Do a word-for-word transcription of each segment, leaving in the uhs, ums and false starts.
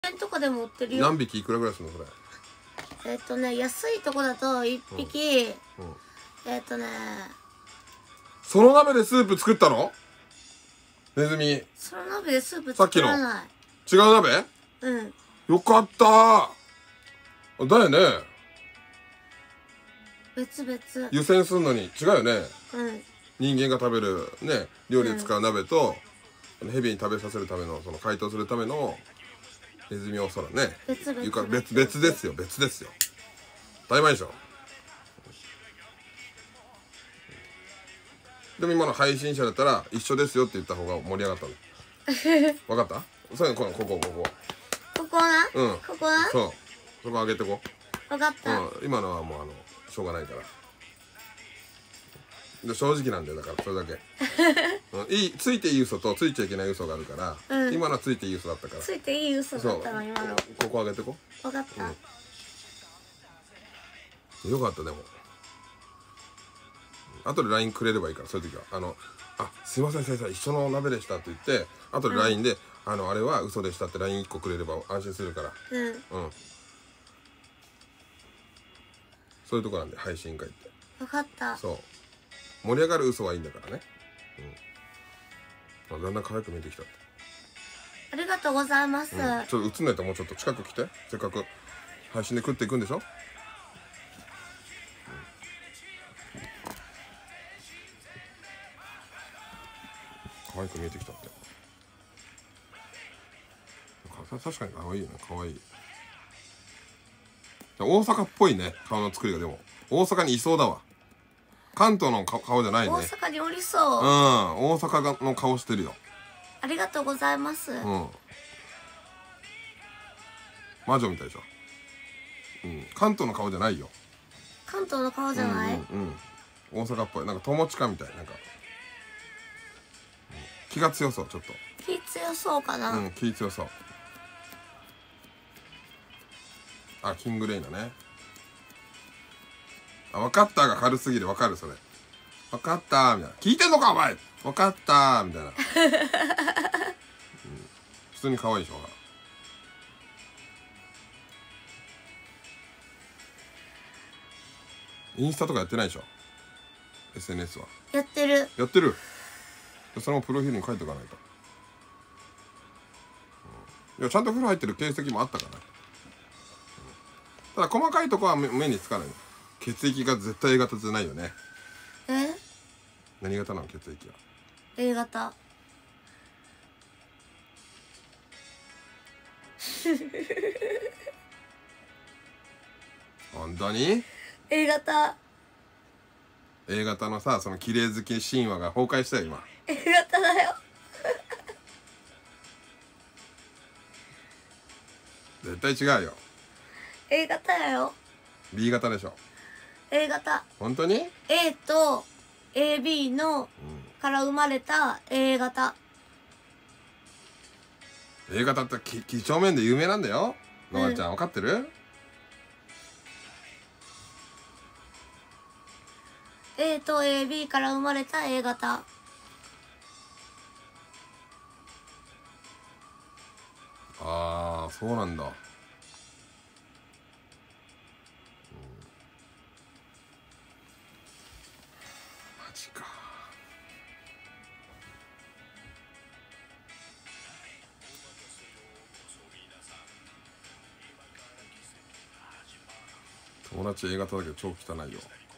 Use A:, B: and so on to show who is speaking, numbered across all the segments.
A: 円とかでも売ってるよ。
B: 何匹いくらぐらいするのそれ？
A: えっとね、安いとこだといっぴき、
B: うんうん、
A: えっとね、
B: その鍋でスープ作ったの？ネズミ。
A: その鍋でスープ作らない。
B: 違う鍋？
A: うん。
B: よかったー。だよね。
A: 別々。
B: 湯煎するのに違うよね。
A: うん。
B: 人間が食べるね、料理で使う鍋と、うん、蛇に食べさせるための、その解凍するためのネズミをそらね。
A: 別々。
B: 床別別ですよ、別ですよ。当たり前でしょ。でも今の配信者だったら一緒ですよって言った方が盛り上がったの。分かった？そういうの、こここここ
A: ここな。
B: うん。
A: ここな。
B: そう。そこ上げてこ。
A: 分かった。
B: うん。今のはもうあのしょうがないから。で正直なんだよ、だからそれだけ。うん、いいついていい嘘とついちゃいけない嘘があるから、うん、今のはついていい嘘だったから。
A: ついていい嘘だったの今の。
B: ここ上げてこ。
A: 分かった。
B: うん、よかった。でも。後で ライン くれればいいから、そういう時はあのあすいません先生一緒の鍋でしたって言って後で ライン で、うん、あのあれは嘘でしたって ラインいっ 個くれれば安心するから。うん、うん、そういうとこなんで配信会って。
A: 分かった。
B: そう盛り上がる嘘はいいんだからね。うん、だんだん可愛く見えてきたって。
A: ありがとうございます。うん、
B: ちょっと映んないともうちょっと近く来て。せっかく配信で食っていくんでしょ。可愛く見えてきたって。確かに可愛いよね。可愛い。大阪っぽいね、顔の作りが。でも大阪にいそうだわ。関東の顔じゃないね。
A: 大阪におりそう。
B: うん、大阪の顔してるよ。
A: ありがとうございます。うん。
B: 魔女みたいでしょ。うん、関東の顔じゃないよ。
A: 関東の顔じゃない。うん、
B: うんうん、大阪っぽい。なんか友近みたい。なんか、うん、気が強そう。ちょっと
A: 気強そうかな。
B: うん、気強そう。あ、キングレイナね。あ、分かったが軽すぎる。分かるそれ。分かったみたいな。聞いてんのかお前。分かったみたいな、うん、普通に可愛いでしょ。インスタとかやってないでしょ。 エスエヌエス は
A: やってる。
B: やってる。それもプロフィールに書いておかないと、うん、いやちゃんと風呂入ってる形跡もあったから、うん、ただ細かいとこは 目, 目につかない。血液が絶対 A 型じゃないよね。
A: え、
B: 何型なの血液は。
A: A 型。
B: 本当に
A: A 型。
B: A 型のさ、その綺麗好き神話が崩壊したよ今。
A: A 型だよ。
B: 絶対違うよ。
A: A 型やよ。
B: B 型でしょ。
A: A 型。
B: 本当に
A: A と エービー の、うん、から生まれた A 型。
B: A 型って几帳面で有名なんだよ。のあちゃん、うん、分かってる？
A: A と エービー から生まれた A 型。
B: ああ、そうなんだ。うん、マジか。友達 A 型だけど超汚いよ。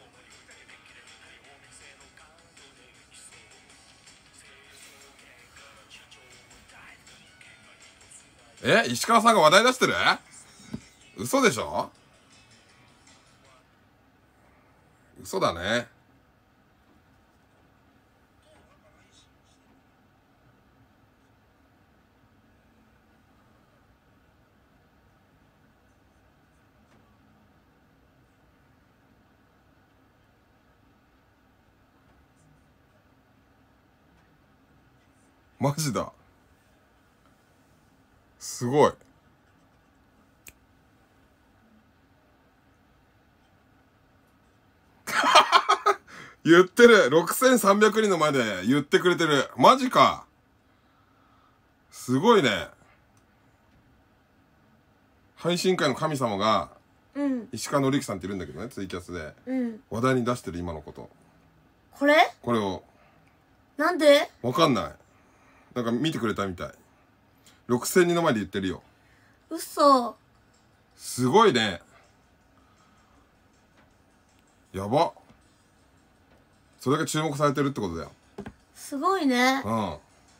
B: え、石川さんが話題出してる？嘘でしょ？嘘だね。マジだ。すごい。言ってる。ろくせんさんびゃくにんの前で言ってくれてる。マジか。すごいね。 配信界の神様が、
A: うん、
B: 石川紀之さんっているんだけどね、ツイキャスで、
A: うん、
B: 話題に出してる今のこと。
A: これ
B: これを。
A: なんで？
B: わかんない。なんか見てくれたみたい。ろくせんにんの前で言ってるよ。
A: 嘘。
B: すごいね。やば。それだけ注目されてるってことだよ。
A: すごいね。
B: うん。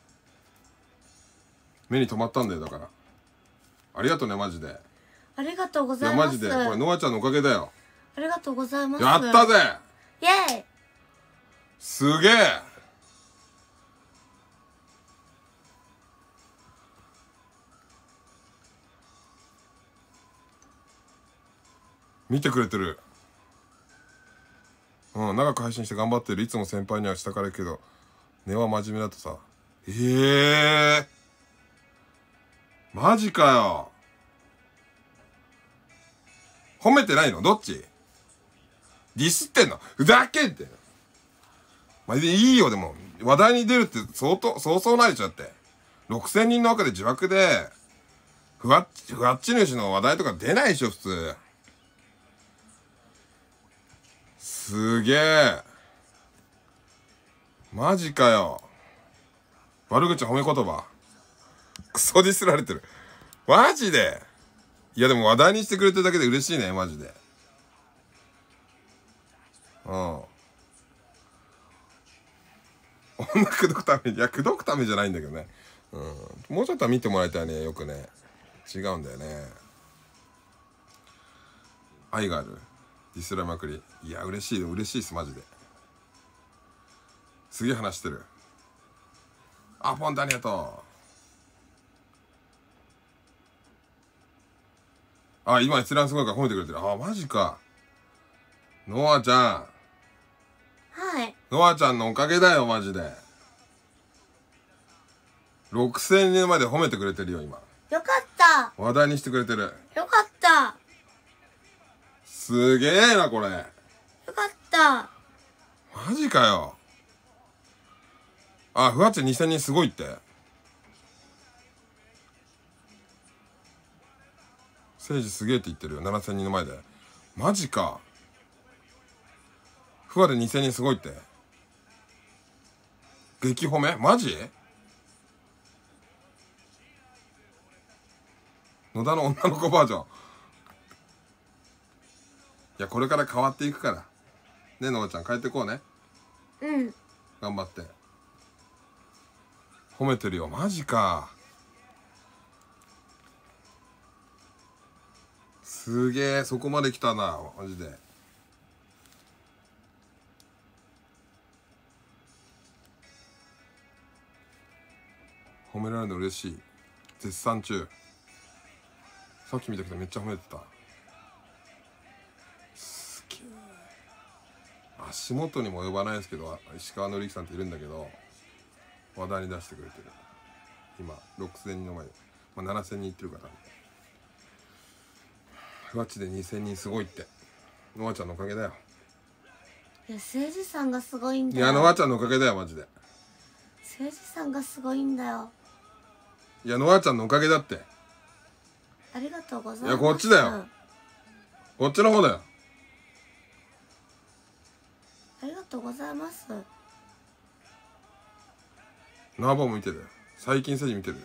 B: 目に留まったんだよ、だから。ありがとうね、マジで。
A: ありがとうございます。
B: いや、マジで。これ、ノアちゃんのおかげだよ。
A: ありがとうございます。
B: やったぜ。
A: イェーイ。
B: すげえ。見てくれてる。うん、長く配信して頑張ってる。いつも先輩には下からけど、根は真面目だとさ。ええー。マジかよ。褒めてないの？どっち？ディスってんの？ふざけんって。まあ、いいよ、でも。話題に出るって相当、そうそうないでしょ、だって。ろくせんにんの中で自爆で、ふわっち、ふわっち主の話題とか出ないでしょ、普通。すげえ。マジかよ。悪口褒め言葉。クソディスられてる。マジで。いやでも話題にしてくれてるだけで嬉しいね、マジで。うん。女口説くために、いや、口説くためじゃないんだけどね。うん。もうちょっとは見てもらいたいね、よくね。違うんだよね。愛がある。ディスられまくり。いや、嬉しい、嬉しいっす、マジで。すげえ話してる。あ、ポンタありがとう。あ、今閲覧すごいから褒めてくれてる。あ、マジか。ノアちゃん。
A: はい。
B: ノアちゃんのおかげだよ、マジで。ろくせんにんまで褒めてくれてるよ、今。
A: よかった。
B: 話題にしてくれてる。
A: よかった。
B: すげえな、これ。よ
A: かった。
B: マジかよ。あ、ふわっちにせんにんすごいって。せいじすげえって言ってるよ、ななせんにんの前で。マジか。ふわでにせんにんすごいって。激褒め？マジ？野田の女の子バージョン。いや、これから変わっていくから。ね、のあちゃん、帰ってこうね。
A: うん。
B: 頑張って。褒めてるよ。マジか。すげえ、そこまで来たな、マジで。褒められるの嬉しい。絶賛中。さっき見たけどめっちゃ褒めてた。すげえ。足元にも及ばないですけど、石川紀之さんっているんだけど、話題に出してくれてる。今、ろくせんにんの前で。まあ、ななせんにんいってるから。ふわっちでにせんにんすごいって。のあちゃんのおかげだよ。
A: いや、せいじさんがすごいんだよ。
B: いや、のあちゃんのおかげだよ、マジで。
A: せいじさんがすごいんだよ。
B: いや、のあちゃんのおかげだって。
A: ありがとうございます。
B: いや、こっちだよ。こっちの方だよ。
A: ありがとうございます。
B: ナーボーも見てる。最近せいじ見てる。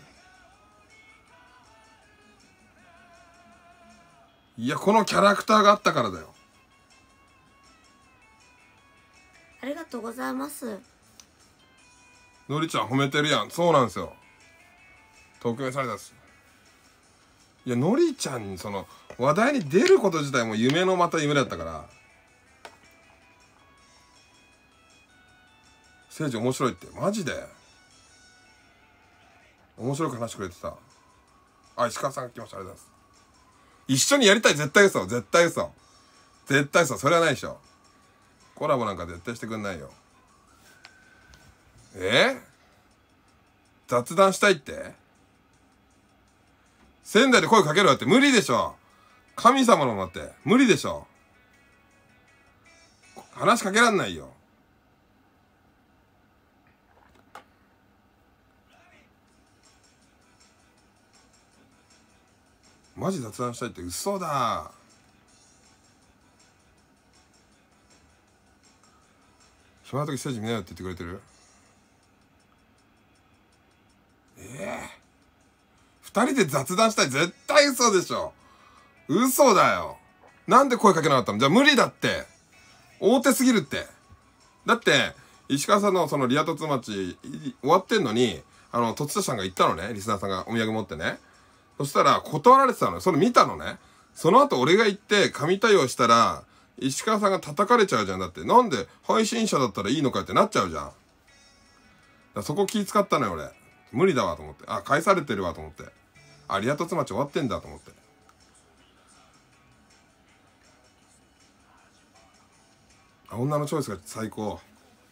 B: いや、このキャラクターがあったからだよ。
A: ありがとうございます。
B: のりちゃん褒めてるやん。そうなんですよ。特命されたっす。いや、のりちゃんにその話題に出ること自体も夢のまた夢だったから。せいじ面白いって。マジで面白く話してくれてた。あ、石川さんが来ました。ありがとうございます。一緒にやりたい。絶対嘘。絶対嘘。絶対嘘。それはないでしょ。コラボなんか絶対してくんないよ。え？雑談したいって？仙台で声かけろよって無理でしょ。神様のもって無理でしょ。話しかけらんないよ。 マジ雑談したいって嘘だ。暇な時ステージ見なよって言ってくれてる。ええー、二人で雑談したい、絶対嘘でしょ。嘘だよ。なんで声かけなかったの？じゃあ無理だって。大手すぎるって。だって石川さんのそのリア突町終わってんのに、あの突田さんが言ったのね、リスナーさんがお土産持ってね。そしたら断られてたのよ。それ見たのね。その後俺が行って神対応したら石川さんが叩かれちゃうじゃん。だってなんで配信者だったらいいのかってなっちゃうじゃん。だからそこ気使ったのよ俺。無理だわと思って。あ、返されてるわと思って。あ、リア突町終わってんだと思って。あ、女のチョイスが最高。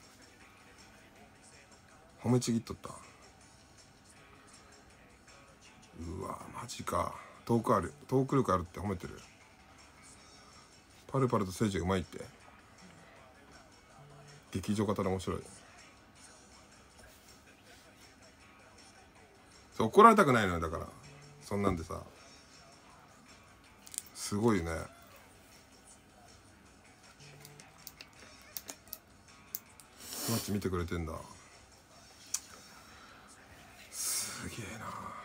B: 褒めちぎっとった。うわマジか。トークある、トーク力あるって褒めてる。パルパルとセージがうまいって。劇場型で面白い。そう怒られたくないのよ。だからそんなんでさ、すごいね。マッチ見てくれてんだ。すげえ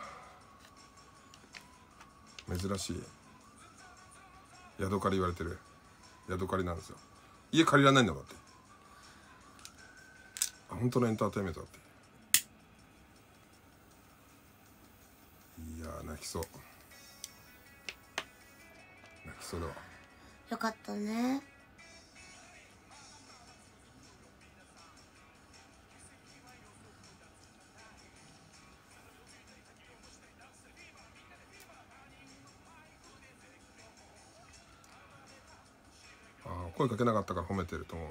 B: な。珍しい。宿借り言われてる。宿借りなんですよ。家借りられないんだもんだって。あ、本当のエンターテインメントだって。いやー泣きそう。泣きそうだわ。
A: よかったね。
B: 声かけなかったから褒めてると思う。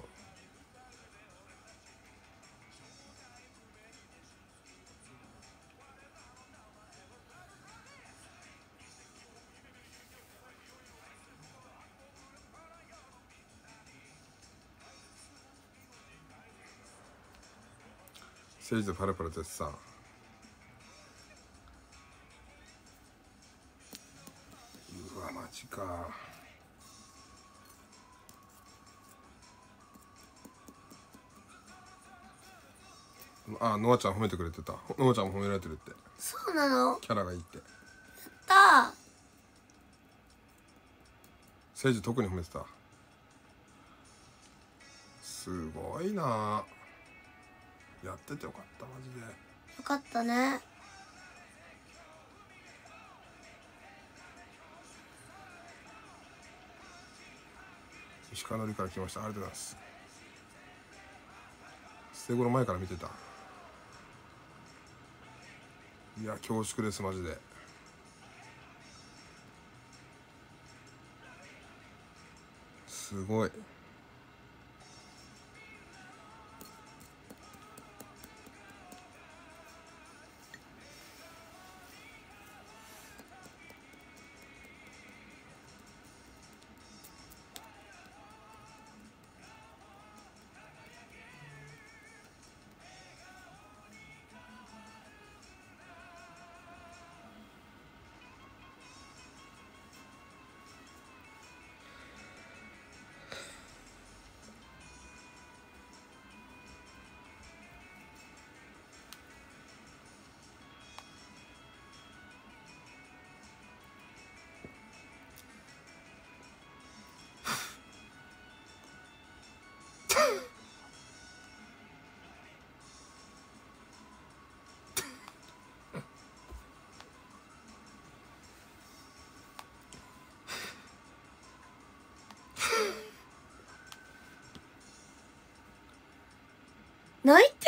B: セージとパラパラ絶賛。うわマジか。あ、ノアちゃん褒めてくれてた。ノアちゃんも褒められてるって。
A: そうなの？
B: キャラがいいって。
A: やったー。
B: セージ特に褒めてた。すごいな。やっててよかったマジで。
A: よかったね。
B: 石川のりから来ました。ありがとうございます。捨て頃前から見てた。いや恐縮ですマジで。すごい。
A: 泣い